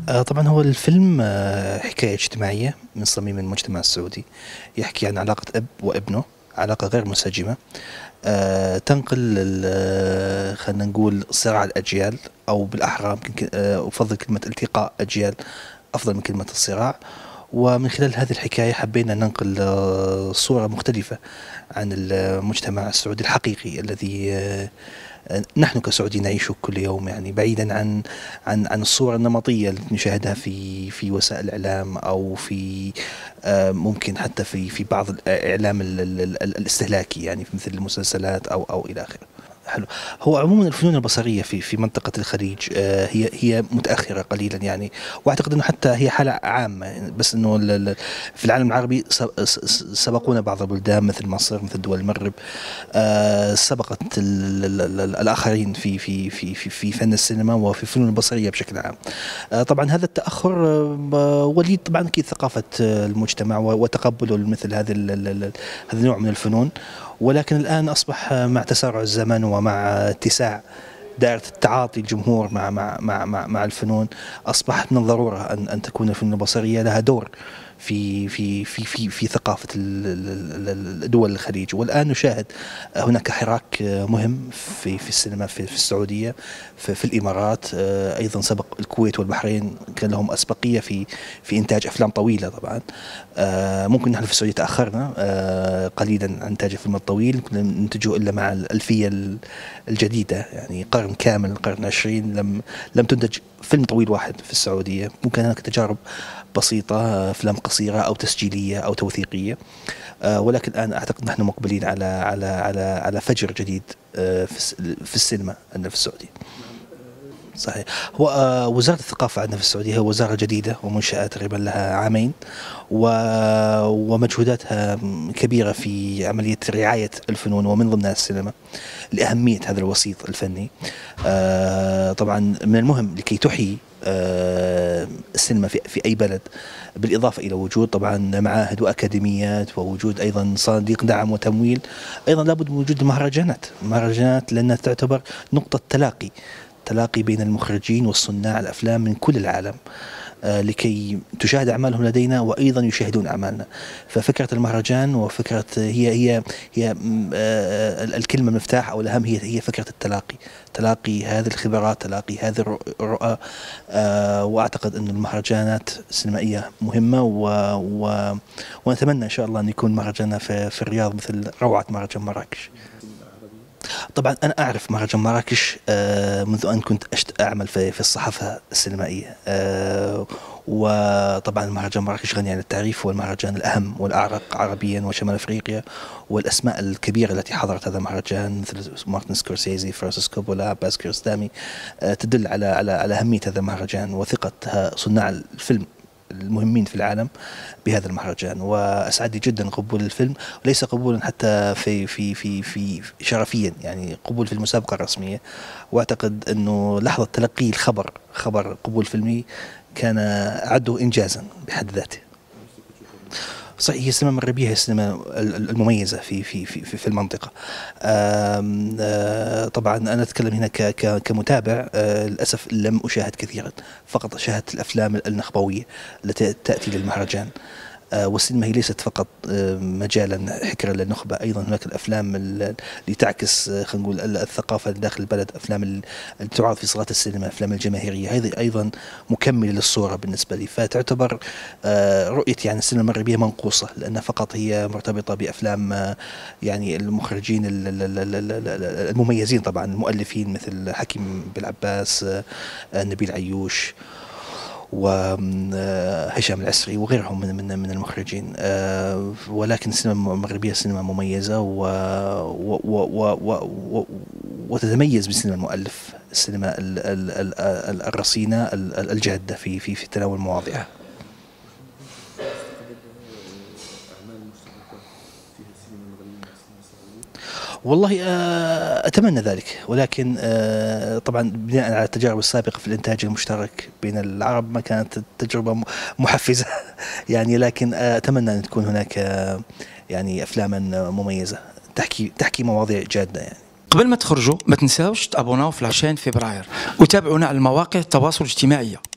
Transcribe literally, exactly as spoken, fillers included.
آه، طبعا هو الفيلم آه، حكاية اجتماعية من صميم المجتمع السعودي. يحكي عن علاقة أب وابنه، علاقة غير منسجمة. آه، تنقل ال- آه، خلينا نقول صراع الأجيال، أو بالأحرى يمكن آه، أفضل كلمة التقاء أجيال أفضل من كلمة الصراع. ومن خلال هذه الحكاية حبينا ننقل آه، صورة مختلفة عن المجتمع السعودي الحقيقي الذي آه، نحن كسعوديين نعيشه كل يوم، يعني بعيدا عن عن عن الصورة النمطية اللي نشاهدها في في وسائل الإعلام، أو في آه، ممكن حتى في في بعض الإعلام ال- ال- ال- الاستهلاكي، يعني مثل المسلسلات أو أو إلى آخره. حلو. هو عموما الفنون البصرية في في منطقة الخليج آه، هي هي متأخرة قليلا يعني، واعتقد انه حتى هي حالة عامة يعني، بس انه ال- ال- في العالم العربي سب- س- س- سبقونا بعض البلدان مثل مصر، مثل دول المغرب. آه، سبقت ال- ال- ال- الآخرين في في في في في فن السينما وفي الفنون البصرية بشكل عام. آه، طبعا هذا التأخر آه، وليد طبعا أكيد ثقافة آه، المجتمع و- وتقبله لمثل هذه ال- ال- ال- هذا النوع من الفنون. ولكن الآن أصبح آه، مع تسارع الزمن ومع اتساع دائرة التعاطي الجمهور مع مع مع مع, مع الفنون، أصبحت من الضرورة أن أن تكون الفنون البصرية لها دور في في في في في ثقافة ال- ال- ال- دول الخليج. والآن نشاهد هناك حراك مهم في في السينما في في السعودية، في, في الإمارات. آه، أيضا سبق الكويت والبحرين كان لهم أسبقية في في إنتاج أفلام طويلة طبعا. آه، ممكن نحن في السعودية تأخرنا آه، قليلا عن إنتاج الفيلم الطويل، كنا ننتجه إلا مع الألفية ال- الجديدة، يعني قرن كامل، القرن العشرين لم لم تنتج فيلم طويل واحد في السعودية. ممكن هناك تجارب بسيطة، أفلام قصيرة أو تسجيلية أو توثيقية. آه، ولكن الآن أعتقد نحن مقبلين على على على على فجر جديد آه، في الس- في السينما عندنا في السعودية. صحيح. هو آه، وزارة الثقافة عندنا في السعودية هي وزارة جديدة ومنشأة تقريبا لها عامين، و- ومجهوداتها كبيرة في عملية رعاية الفنون ومن ضمنها السينما، لأهمية هذا الوسيط الفني. آه، طبعا من المهم لكي تحيي آه، السينما في في أي بلد، بالإضافة إلى وجود طبعا معاهد وأكاديميات، ووجود أيضا صناديق دعم وتمويل، أيضا لابد من وجود المهرجانات. المهرجانات لأنها تعتبر نقطة تلاقي تلاقي بين المخرجين والصناع الأفلام من كل العالم، آه، لكي تشاهد أعمالهم لدينا وأيضا يشاهدون أعمالنا. ففكرة المهرجان وفكرة هي هي هي م، آه، الكلمة المفتاح أو الأهم هي هي فكرة التلاقي، تلاقي هذه الخبرات، تلاقي هذه الرؤ- الرؤى. آه، وأعتقد أن المهرجانات السينمائية مهمة، و و ونتمنى إن شاء الله أن يكون مهرجاننا في, في الرياض مثل روعة مهرجان مراكش. طبعا أنا أعرف مهرجان مراكش آه، منذ أن كنت أشت- أعمل في في الصحافة السينمائية. آه، وطبعا مهرجان مراكش غني عن التعريف، هو المهرجان الأهم والأعرق عربيا وشمال أفريقيا. والأسماء الكبيرة التي حضرت هذا المهرجان مثل مارتن سكورسيزي، فرانسيس كوبولا، عباس كيارستامي، آه، تدل على على على أهمية هذا المهرجان وثقة ها- صناع الفيلم المهمين في العالم بهذا المهرجان. واسعدني جدا قبول الفيلم، وليس قبولا حتى في في في في شرفيا، يعني قبول في المسابقه الرسميه. واعتقد انه لحظه تلقي الخبر، خبر قبول فيلمي، كان اعده انجازا بحد ذاته. صحيح، هي السينما المغربية هي السينما المميزة في في في في المنطقة. آم، آه، طبعا أنا أتكلم هنا ك- ك- كمتابع. آه، للأسف لم أشاهد كثيرا، فقط شاهدت الأفلام النخبوية التي تأتي للمهرجان. آه، والسينما هي ليست فقط آه، مجالا حكرا للنخبة، أيضا هناك الأفلام ال- اللي تعكس آه، خلينا نقول ال- الثقافة داخل البلد، أفلام ال- اللي تعرض في صالات السينما، أفلام الجماهيرية، هذه أيضا مكملة للصورة بالنسبة لي. فتعتبر آه، رؤيتي عن السينما المغربية منقوصة، لأنها فقط هي مرتبطة بأفلام آه، يعني المخرجين ال- ال- ال- ال- ال- المميزين، طبعا المؤلفين مثل حكيم بالعباس، آه، آه، نبيل عيوش، وهشام العسري وغيرهم من من من المخرجين. آه، ولكن السينما المغربية سينما مميزة، و و و و و وتتميز بسينما المؤلف، السينما ال- ال- ال- ال- الرصينة ال- الجادة في في في تناول مواضيعها. والله آه، أتمنى ذلك، ولكن آه، طبعا بناء على التجارب السابقة في الإنتاج المشترك بين العرب ما كانت التجربة م- محفزة يعني. لكن آه، أتمنى أن تكون هناك آه، يعني أفلاما مميزة تحكي تحكي مواضيع جادة يعني. قبل ما تخرجوا ما تنساوش تابوناو في لاشين فبراير، وتابعونا على المواقع التواصل الاجتماعي.